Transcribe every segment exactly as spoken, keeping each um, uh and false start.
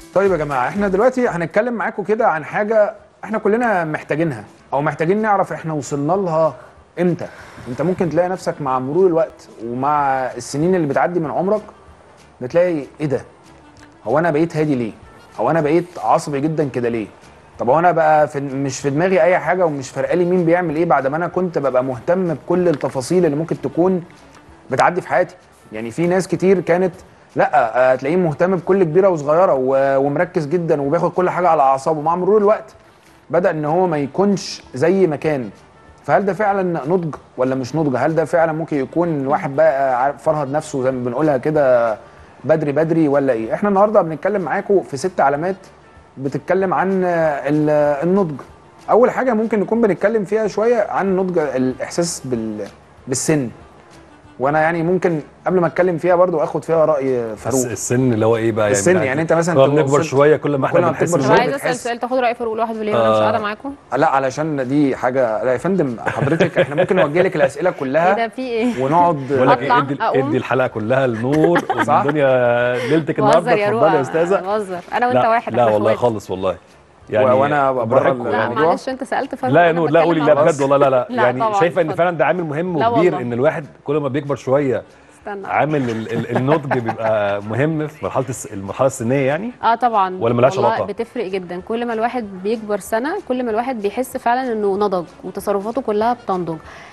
طيب يا جماعه، احنا دلوقتي هنتكلم معاكم كده عن حاجه احنا كلنا محتاجينها او محتاجين نعرف احنا وصلنا لها امتى. انت ممكن تلاقي نفسك مع مرور الوقت ومع السنين اللي بتعدي من عمرك بتلاقي ايه ده؟ هو انا بقيت هادي ليه؟ هو انا بقيت عصبي جدا كده ليه؟ طب هو انا بقى في مش في دماغي اي حاجه ومش فارقالي مين بيعمل ايه بعد ما انا كنت ببقى مهتم بكل التفاصيل اللي ممكن تكون بتعدي في حياتي. يعني في ناس كتير كانت لا تلاقيه مهتم بكل كبيره وصغيره ومركز جدا وبياخد كل حاجه على اعصابه. مع مرور الوقت بدا ان هو ما يكونش زي ما كان. فهل ده فعلا نضج ولا مش نضج؟ هل ده فعلا ممكن يكون الواحد بقى فرهد نفسه زي ما بنقولها كده بدري بدري ولا ايه؟ احنا النهارده بنتكلم معاكم في ست علامات بتتكلم عن النضج. اول حاجه ممكن نكون بنتكلم فيها شويه عن نضج الاحساس بالسن، وانا يعني ممكن قبل ما اتكلم فيها برضو اخد فيها راي فاروق. السن اللي هو ايه بقى؟ السن يعني, يعني انت مثلا كل ما بنكبر شويه كل ما احنا بنحس ان عايز اسال سؤال تاخد راي فاروق لوحده ليه؟ انا مش قاعده معاكم. لا علشان دي حاجه. لا يا فندم حضرتك احنا ممكن نوجه لك الاسئله كلها. ايه ده في ايه؟ ونقعد بقول لك ادي ادي الحلقه كلها النور والدنيا ليلتك النهارده. اتفضلي يا استاذه. بهزر انا وانت واحد. لا والله خالص والله يعني وانا بره لا معلش انت سالت فاروق. لا يا نور لا قولي لا بجد والله. لا لا, لا يعني شايفه ان فعلا ده عامل مهم وكبير ان الواحد كل ما بيكبر شويه عامل النضج بيبقى مهم في مرحله المرحله السنيه يعني. اه طبعا ولا ملهاش علاقه؟ بتفرق جدا. كل ما الواحد بيكبر سنه كل ما الواحد بيحس فعلا انه نضج وتصرفاته كلها بتنضج.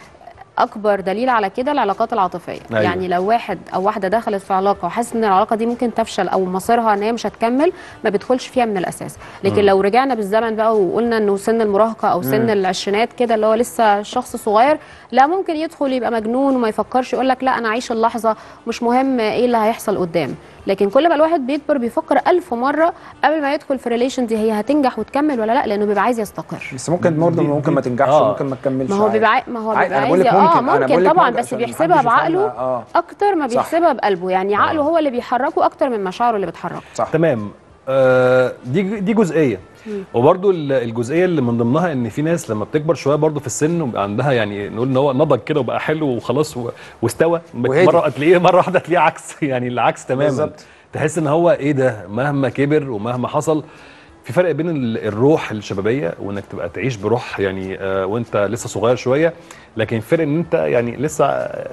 اكبر دليل على كده العلاقات العاطفيه. أيوة. يعني لو واحد او واحده دخلت في علاقه وحاسس ان العلاقه دي ممكن تفشل او مصيرها ان هي مش هتكمل ما بيدخلش فيها من الاساس. لكن م. لو رجعنا بالزمن بقى وقلنا انه سن المراهقه او سن م. العشرينات كده اللي هو لسه شخص صغير، لا ممكن يدخل يبقى مجنون وما يفكرش يقول لك لا انا عايش اللحظه مش مهم ايه اللي هيحصل قدام. لكن كل ما الواحد بيكبر بيفكر ألف مره قبل ما يدخل في ريليشن دي هي هتنجح وتكمل ولا لا، لانه بيبقى عايز يستقر. بس ممكن برضه ممكن ما تنجحش آه. وممكن ما تكملش. ما هو بيبقى ما هو بيبقى عايز اه ممكن طبعا بس بيحسبها بعقله آه. اكتر ما بيحسبها بقلبه. يعني آه. عقله هو اللي بيحركه اكتر من مشاعره اللي بتحركه. صح تمام. آه دي دي جزئيه. وبرده الجزئيه اللي من ضمنها ان في ناس لما بتكبر شويه برده في السن وبقى عندها يعني نقول ان هو نضج كده وبقى حلو وخلاص واستوى، مره تلاقيه مره واحده تلاقيه عكس يعني العكس تماما بالزبط. تحس ان هو ايه ده مهما كبر ومهما حصل. في فرق بين الروح الشبابيه وانك تبقى تعيش بروح يعني آه وانت لسه صغير شويه، لكن فرق ان انت يعني لسه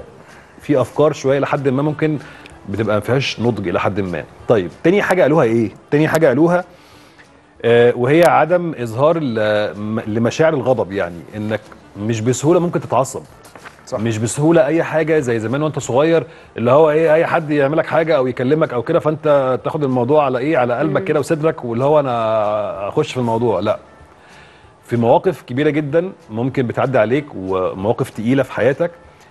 في افكار شويه لحد ما ممكن بتبقى ما فيهاش نضج الى حد ما. طيب تاني حاجه قالوها ايه؟ تاني حاجه قالوها آه وهي عدم اظهار لمشاعر الغضب. يعني انك مش بسهوله ممكن تتعصب. صح. مش بسهوله اي حاجه زي زمان وانت صغير اللي هو ايه اي حد يعملك حاجه او يكلمك او كده فانت تاخد الموضوع على ايه على قلبك كده وصدرك واللي هو انا اخش في الموضوع. لا، في مواقف كبيره جدا ممكن بتعدي عليك ومواقف تقيله في حياتك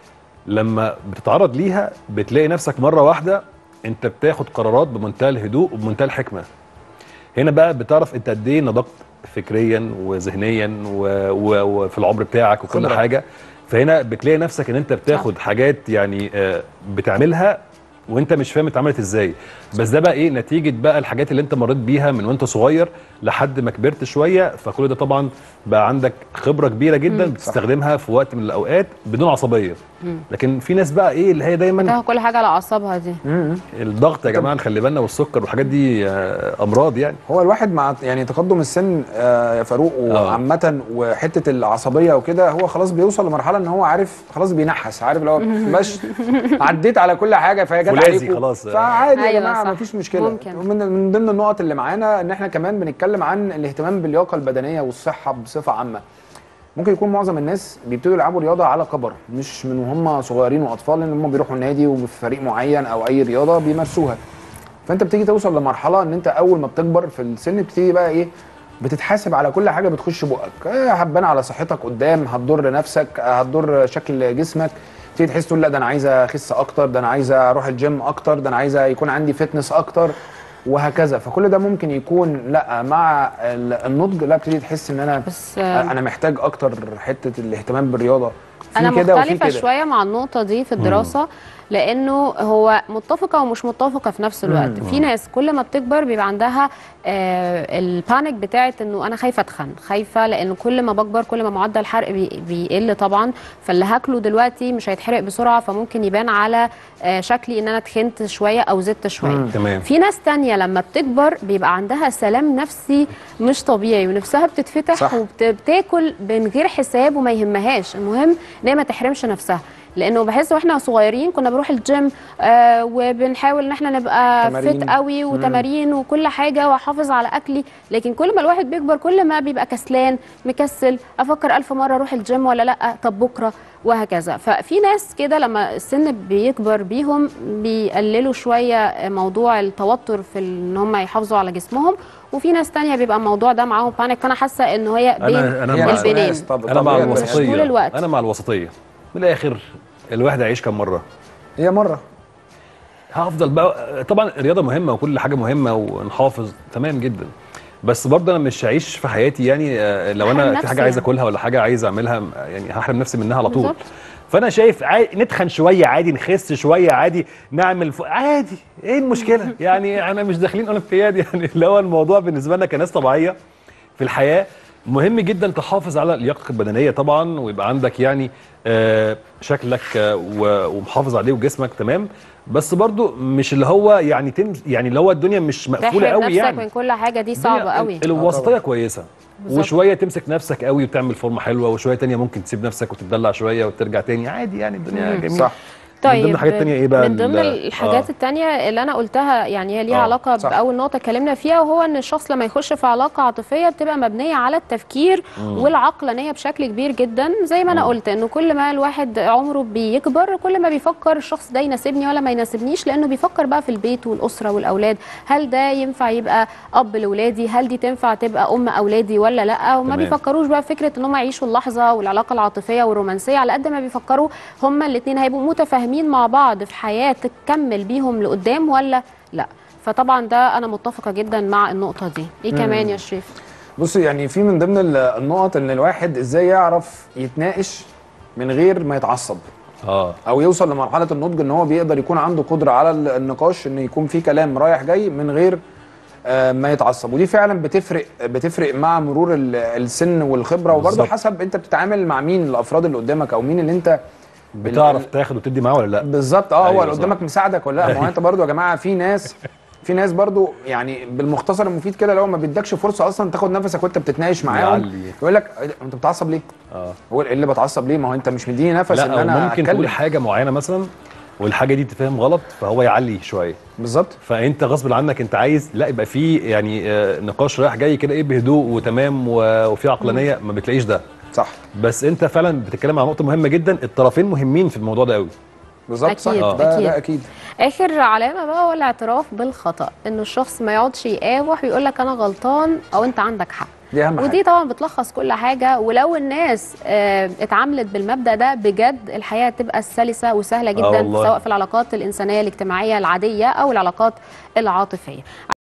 لما بتتعرض ليها بتلاقي نفسك مره واحده انت بتاخد قرارات بمنتهى الهدوء وبمنتهى الحكمه. هنا بقى بتعرف انت قد ايه نضجت فكريا وذهنيا وفي العمر بتاعك وكل خبرة. حاجه. فهنا بتلاقي نفسك ان انت بتاخد حاجات يعني بتعملها وانت مش فاهم اتعملت ازاي. بس ده بقى ايه نتيجه بقى الحاجات اللي انت مريت بيها من وانت صغير لحد ما كبرت شويه. فكل ده طبعا بقى عندك خبره كبيره جدا مم. بتستخدمها في وقت من الاوقات بدون عصبيه. مم. لكن في ناس بقى ايه اللي هي دايما بتاخد كل حاجه على اعصابها دي. مم. الضغط يا جماعه نخلي بالنا والسكر والحاجات دي امراض يعني. هو الواحد مع يعني تقدم السن يا فاروق وعامه وحته العصبيه وكده هو خلاص بيوصل لمرحله ان هو عارف خلاص بينحس. عارف لو مش عديت على كل حاجه فهي جت عليكم خلاص فعادي يا جماعه مفيش مشكله. من من ضمن النقط اللي معانا ان احنا كمان بنتكلم عن الاهتمام باللياقه البدنيه والصحه بصفه عامه. ممكن يكون معظم الناس بيبتدوا يلعبوا رياضه على كبر مش من وهم صغيرين واطفال ان هم بيروحوا النادي وفي فريق معين او اي رياضه بيمارسوها. فانت بتيجي توصل لمرحله ان انت اول ما بتكبر في السن بتبتدي بقى ايه بتتحاسب على كل حاجه بتخش بقك. هتبان على صحتك قدام، هتضر نفسك، هتضر شكل جسمك. تيجي تحس تقول لا ده انا عايز اخس اكتر، ده انا عايز اروح الجيم اكتر، ده انا عايز يكون عندي فتنس اكتر وهكذا. فكل ده ممكن يكون لا مع النضج لا بتبتدي تحس ان انا بس انا محتاج اكتر حته الاهتمام بالرياضه انا كده وفي مختلفه كده. شويه مع النقطه دي في الدراسه. مم. لانه هو متفقه ومش متفقه في نفس الوقت. مم. في ناس كل ما بتكبر بيبقى عندها آه البانيك بتاعت انه انا خايفه اتخن، خايفه لانه كل ما بكبر كل ما معدل الحرق بي بيقل طبعا، فاللي هاكله دلوقتي مش هيتحرق بسرعه، فممكن يبان على آه شكلي ان انا تخنت شويه او زدت شويه. تمام. في ناس تانية لما بتكبر بيبقى عندها سلام نفسي مش طبيعي، ونفسها بتتفتح وبتاكل من غير حساب وما يهمهاش، المهم ان هي ما تحرمش نفسها. لانه بحس واحنا صغيرين كنا بنروح الجيم آه وبنحاول ان احنا نبقى فت قوي وتمارين مم. وكل حاجه واحافظ على اكلي، لكن كل ما الواحد بيكبر كل ما بيبقى كسلان مكسل، افكر الف مره اروح الجيم ولا لا، طب بكره، وهكذا. ففي ناس كده لما السن بيكبر بيهم بيقللوا شويه موضوع التوتر في ان هم يحافظوا على جسمهم، وفي ناس تانية بيبقى الموضوع ده معاهم بانيك. فانا حاسه ان هي بين انا انا مع البنين. انا مع الوسطيه طول الوقت. انا مع الوسطيه من الاخر. الواحد هيعيش كم مره؟ هي مره. هفضل بقى طبعا الرياضه مهمه وكل حاجه مهمه ونحافظ تمام جدا، بس برضه انا مش هعيش في حياتي يعني لو انا في حاجه عايز اكلها ولا حاجه عايز اعملها يعني هحرم نفسي منها على طول. بالزبط. فانا شايف عادي نتخن شويه عادي، نخس شويه عادي، نعمل ف... عادي، ايه المشكله؟ يعني انا مش داخلين اولمبياد يعني، اللي هو الموضوع بالنسبه لنا كناس طبيعيه في الحياه. مهم جدا تحافظ على لياقتك البدنيه طبعا، ويبقى عندك يعني آه شكلك آه ومحافظ عليه وجسمك تمام، بس برضو مش اللي هو يعني تم يعني اللي هو الدنيا مش مقفوله قوي يعني من كل حاجه دي صعبه قوي. الوسطيه كويسه بالزبط. وشويه تمسك نفسك قوي وتعمل فورمه حلوه، وشويه تانية ممكن تسيب نفسك وتتدلع شويه وترجع تاني عادي يعني، الدنيا جميله. صح. طيب من ضمن الحاجات التانية ايه بقى؟ من ضمن الحاجات آه. التانية اللي انا قلتها يعني هي ليها آه. علاقه صح. باول نقطه اتكلمنا فيها، وهو ان الشخص لما يخش في علاقه عاطفيه بتبقى مبنيه على التفكير مم. والعقلانيه بشكل كبير جدا. زي ما انا مم. قلت انه كل ما الواحد عمره بيكبر كل ما بيفكر الشخص ده يناسبني ولا ما يناسبنيش، لانه بيفكر بقى في البيت والاسره والاولاد، هل ده ينفع يبقى اب لاولادي، هل دي تنفع تبقى ام اولادي ولا لا، وما تمام. بيفكروش بقى فكره ان هم يعيشوا اللحظه والعلاقه العاطفيه والرومانسيه، على قد ما بيفكروا هم الاثنين هيبقوا متفاهمين مع بعض في حياه تكمل بيهم لقدام ولا لا. فطبعا ده انا متفقه جدا مع النقطه دي. ايه كمان يا شريف؟ بصي يعني في من ضمن النقط ان الواحد ازاي يعرف يتناقش من غير ما يتعصب اه او يوصل لمرحله النضج ان هو بيقدر يكون عنده قدره على النقاش، ان يكون في كلام رايح جاي من غير آه ما يتعصب. ودي فعلا بتفرق بتفرق مع مرور السن والخبره، وبرضه حسب انت بتتعامل مع مين، الافراد اللي قدامك او مين اللي انت بتعرف تاخد وتدي معاه ولا لا. بالظبط اه. أيوة هو اللي قدامك مساعدك ولا لا. ما هو انت برضو يا جماعه في ناس في ناس برضو يعني بالمختصر المفيد كده لو ما بيدكش فرصه اصلا تاخد نفسك وانت بتتناقش معاهم، يقول لك انت بتعصب ليه؟ اه هو ايه اللي بتعصب ليه؟ ما هو انت مش مديني نفس ان انا ممكن تقول حاجه معينه مثلا والحاجه دي تفهم غلط فهو يعلي شويه بالظبط، فانت غصب عنك انت عايز لا يبقى في يعني آه نقاش رايح جاي كده ايه بهدوء وتمام وفي عقلانيه، ما بتلاقيش ده صح. بس انت فعلا بتتكلم عن نقطه مهمه جدا، الطرفين مهمين في الموضوع ده قوي. بالظبط صح. أكيد. ده, أكيد. ده اكيد. اخر علامه بقى هو الاعتراف بالخطا، انه الشخص ما يقعدش يقاوح ويقول لك انا غلطان او انت عندك حق. دي اهم حاجه، ودي طبعا بتلخص كل حاجه. ولو الناس اه اتعاملت بالمبدا ده بجد الحياه تبقى سلسه وسهله جدا، سواء في العلاقات الانسانيه الاجتماعيه العاديه او العلاقات العاطفيه.